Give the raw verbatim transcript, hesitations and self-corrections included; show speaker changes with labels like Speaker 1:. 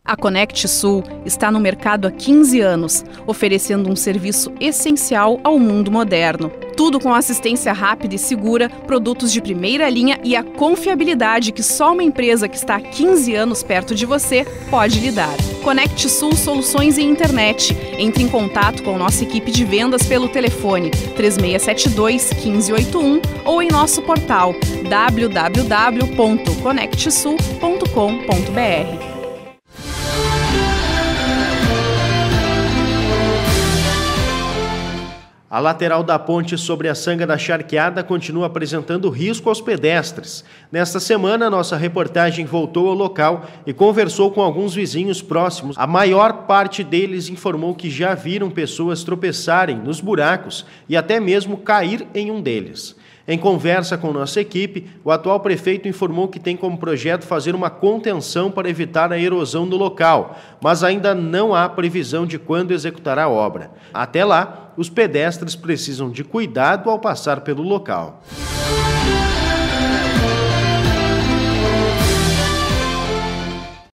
Speaker 1: A Conect Sul está no mercado há quinze anos, oferecendo um serviço essencial ao mundo moderno. Tudo com assistência rápida e segura, produtos de primeira linha e a confiabilidade que só uma empresa que está há quinze anos perto de você pode lhe dar. Conect Sul Soluções em Internet. Entre em contato com nossa equipe de vendas pelo telefone três seis sete dois, um cinco oito um ou em nosso portal w w w ponto conect sul ponto com ponto b r.
Speaker 2: A lateral da ponte sobre a Sanga da Charqueada continua apresentando risco aos pedestres. Nesta semana, nossa reportagem voltou ao local e conversou com alguns vizinhos próximos. A maior parte deles informou que já viram pessoas tropeçarem nos buracos e até mesmo cair em um deles. Em conversa com nossa equipe, o atual prefeito informou que tem como projeto fazer uma contenção para evitar a erosão do local, mas ainda não há previsão de quando executará a obra. Até lá, os pedestres precisam de cuidado ao passar pelo local.